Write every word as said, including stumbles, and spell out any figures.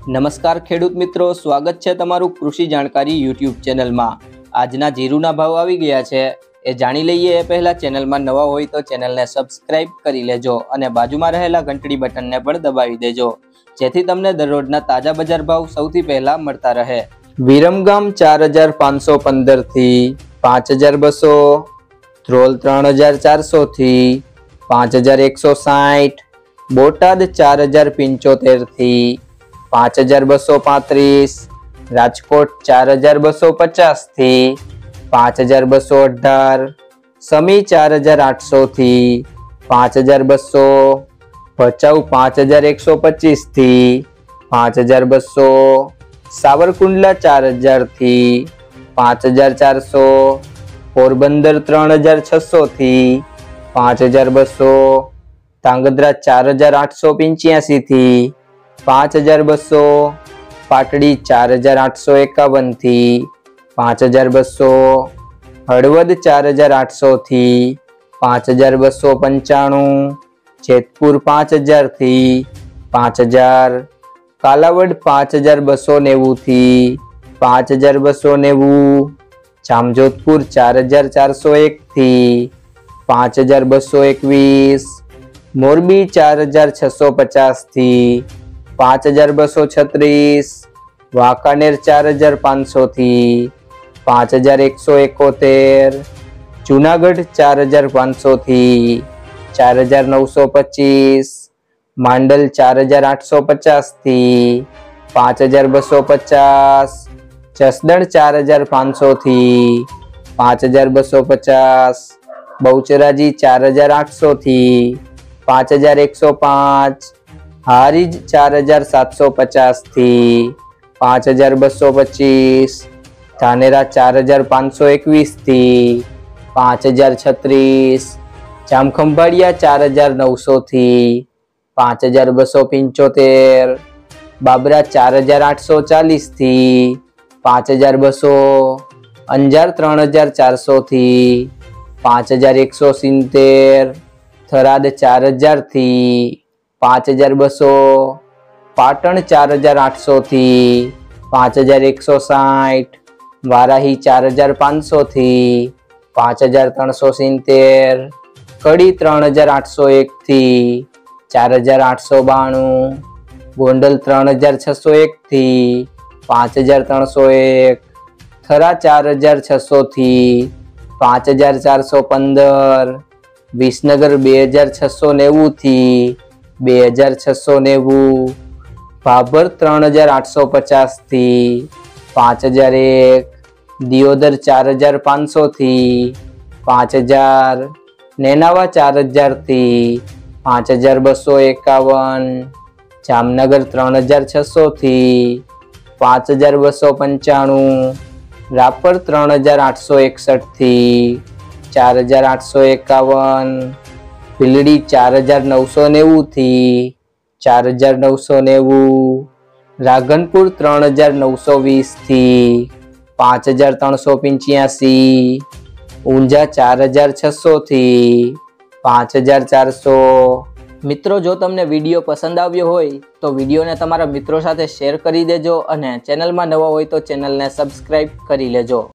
નમસ્કાર ખેડૂત મિત્રો, સ્વાગત છે તમારું કૃષિ જાણકારી યુટ્યુબ ચેનલમાં। આજના જીરુના ભાવ આવી ગયા છે એ જાણી લઈએ એ પહેલા ચેનલમાં નવા હોય તો ચેનલને સબસ્ક્રાઇબ કરી લેજો અને બાજુમાં રહેલા ઘંટડી બટનને પણ દબાવી દેજો, જેથી તમને દરરોજના તાજા બજાર ભાવ સૌથી પહેલા મળતા રહે। વિરમગામ ચાર હજાર પાંચસો પંદર થી પાંચ હજાર બસો, ધ્રોલ ત્રણ હજાર ચારસો થી પાંચ હજાર એકસો સાઠ, બોટાદ ચાર હજાર પંચોતેર થી પાંચ હજાર બસો પાંત્રીસ, રાજકોટ ચાર હજાર બસો પચાસ થી પાંચ હજાર બસો અઢાર, સમી ચાર હજાર આઠસો થી પાંચ હજાર બસો, ભચાઉ પાંચ હજાર એકસો પચીસ થી પાંચ હજાર બસો, સાવરકુંડલા ચાર હજાર થી પાંચ હજાર ચારસો, પોરબંદર ત્રણ હજાર છસો થી પાંચ હજાર બસો, ધાંગધ્રા ચાર હજાર આઠસો પંચ્યાસી થી પાંચ હજાર બસો, પાટડી ચાર હજાર આઠસો એકાવન થી પાંચ હજાર બસો, હળવદ ચાર હજાર આઠસો થી પાંચ હજાર બસો પંચાણું, જેતપુર પાંચ હજાર થી પાંચ હજાર, કાલાવડ પાંચ હજાર બસો નેવું થી પાંચ હજાર બસો નેવું, જામજોધપુર ચાર હજાર ચારસો એક થી પાંચ હજાર બસો એકવીસ, મોરબી ચાર હજાર છસો પચાસ થી પાંચ હજાર બસો છત્રીસ, વાંકાનેર ચાર હજાર પાંચસો થી પાંચ હજાર એકસો એકોતેર, જુનાગઢ ચાર હજાર પાંચસો થી ચાર હજાર નવસો પચીસ, માંડલ ચાર હજાર આઠસો પચાસ થી પાંચ હજાર બસો પચાસ, જસદણ ચાર હજાર પાંચસો થી પાંચ હજાર બસો પચાસ, બહુચરાજી ચાર હજાર આઠસો થી પાંચ હજાર એકસો પાંચ, હારીજ ચાર હજાર સાતસો પચાસ થી પાંચ હજાર બસો પચીસ, ધાનેરા ચાર હજાર પાંચસો એકવીસ થી પાંચ હજાર છત્રીસ, જામખંભાળિયા ચાર હજાર નવસો થી પાંચ હજાર બસો પંચોતેર, બાબરા ચાર હજાર આઠસો ચાલીસ થી પાંચ હજાર બસો, અંજાર ત્રણ હજાર ચારસો થી પાંચ હજાર એકસો સિત્તેર, થરાદ ચાર હજાર થી પાંચ હજાર બસો, પાટણ ચાર હજાર આઠસો થી પાંચ હજાર એકસો સાઠ, વારાહી ચાર હજાર પાંચસો થી પાંચ હજાર ત્રણસો સિત્તેર, કડી ત્રણ હજાર આઠસો એક થી ચાર હજાર આઠસો બાણું, ગોંડલ ત્રણ હજાર છસો એક થી પાંચ હજાર ત્રણસો એક, થરા ચાર હજાર છસો થી પાંચ હજાર ચારસો પંદર, વિસનગર બે હજાર છસો નેવું થી બે હજાર છસો નેવું, ભાભર ત્રણ હજાર આઠસો પચાસ થી પાંચ હજાર એક, દિયોદર ચાર હજાર પાંચસો થી પાંચ હજાર, નેનાવા ચાર હજાર થી પાંચ હજાર બસો એકાવન, જામનગર ત્રણ હજાર છસો થી પાંચ હજાર બસો પંચાણું, રાપર ત્રણ હજાર આઠસો એકસઠ થી ચાર હજાર આઠસો એકાવન, ભીલડી ચાર હજાર નવસો નેવું થી ચાર હજાર નવસો નેવું, રાધનપુર ત્રણ હજાર નવસો વીસ થી પાંચ હજાર ત્રણસો પંચ્યાસી, ઊંઝા ચાર હજાર છસો થી પાંચ હજાર ચારસો। મિત્રો, જો તમને વિડીયો પસંદ આવ્યો હોય તો વિડીયોને તમારા મિત્રો સાથે શેર કરી દેજો અને ચેનલમાં નવા હોય તો ચેનલને સબસ્ક્રાઇબ કરી લેજો।